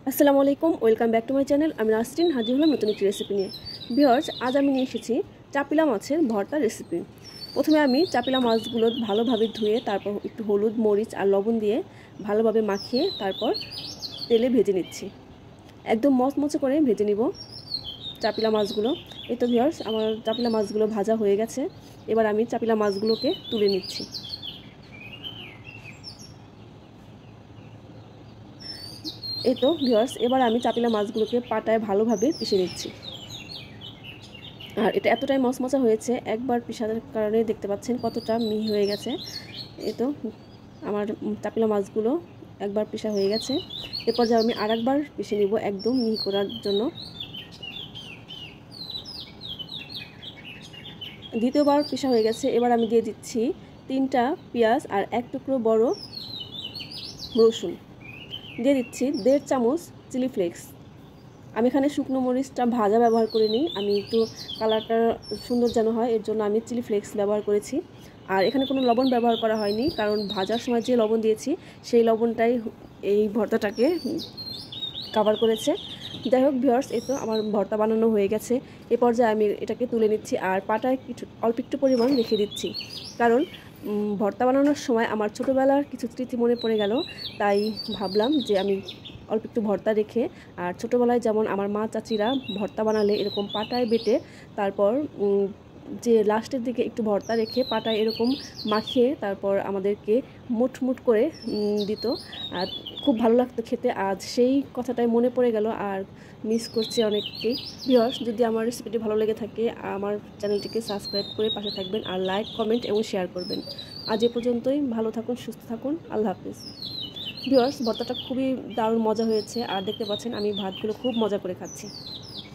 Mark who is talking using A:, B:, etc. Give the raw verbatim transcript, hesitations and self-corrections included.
A: আসসালামু আলাইকুম, welcome back to my channel. আমি নাসরিন হাজির হলাম নতুন একটি রেসিপি নিয়ে। ভিউয়ার্স, আজ আমি নিয়ে এসেছি চাপিলা মাছের ভর্তা রেসিপি। প্রথমে আমি চাপিলা মাছগুলো ভালোভাবে ধুয়ে তারপর একটু হলুদ, মরিচ আর লবণ দিয়ে ভালোভাবে মাখিয়ে তারপর তেলে ভেজে নিচ্ছি। একদম মচমচে করে ভেজে নিব চাপিলা মাছগুলো। এই তো ভিউয়ার্স, আমার চাপিলা মাছগুলো ভাজা হয়ে গেছে। এবার আমি চাপিলা মাছগুলোকে তুলে নিচ্ছি। এই তো ভিউয়ার্স, এবার আমি চাপিলা মাছগুলোকে পাটায় ভালোভাবে পিষে নিচ্ছি। আর এটা এতটাই মচমচা হয়েছে, একবার পিষার কারণে দেখতে পাচ্ছেন কতটা মিহি হয়ে গেছে। এই তো আমার চাপিলা মাছগুলো একবার পিষা হয়ে গেছে। এরপর যা আমি আর একবার পিষে নিব একদম মিহি করার জন্য। দ্বিতীয়বার পিষা হয়ে গেছে। এবার আমি দিয়ে দিচ্ছি তিনটা পেঁয়াজ আর এক টুকরো বড় রসুন। দিয়ে দিচ্ছি দেড় চামচ চিলি ফ্লেক্স। আমি এখানে শুকনো মরিচটা ভাজা ব্যবহার করে নিই, আমি একটু কালারটা সুন্দর যেন হয় এর জন্য আমি চিলি ফ্লেক্স ব্যবহার করেছি। আর এখানে কোনো লবণ ব্যবহার করা হয়নি, কারণ ভাজার সময় যে লবণ দিয়েছি সেই লবণটাই এই ভর্তাটাকে কভার করেছে। যাই হোক ভিউয়ার্স, এই তো আমার ভর্তা বানানো হয়ে গেছে। এ পর্যায়ে আমি এটাকে তুলে নিচ্ছি আর পাটায় কিছু অল্প একটু পরিমাণ রেখে দিচ্ছি, কারণ ভর্তা বানানোর সময় আমার ছোটোবেলার কিছু স্মৃতি মনে পড়ে গেল। তাই ভাবলাম যে আমি অল্প একটু ভর্তা রেখে, আর ছোটোবেলায় যেমন আমার মা চাচিরা ভর্তা বানালে এরকম পাটায় বেটে তারপর যে লাস্টের দিকে একটু ভর্তা রেখে পাটায় এরকম মাখিয়ে তারপর আমাদেরকে মুঠ মুঠ করে দিত, আর খুব ভালো লাগতো খেতে। আজ সেই কথাটাই মনে পড়ে গেল আর মিস করছি অনেককেই। ভিউয়ার্স, যদি আমার রেসিপিটি ভালো লেগে থাকে আমার চ্যানেলটিকে সাবস্ক্রাইব করে পাশে থাকবেন আর লাইক, কমেন্ট এবং শেয়ার করবেন। আজ এ পর্যন্তই, ভালো থাকুন, সুস্থ থাকুন, আল্লাহ হাফিজ। ভিউয়ার্স, ভর্তাটা খুবই দারুণ মজা হয়েছে আর দেখতে পাচ্ছেন আমি ভাতগুলো খুব মজা করে খাচ্ছি।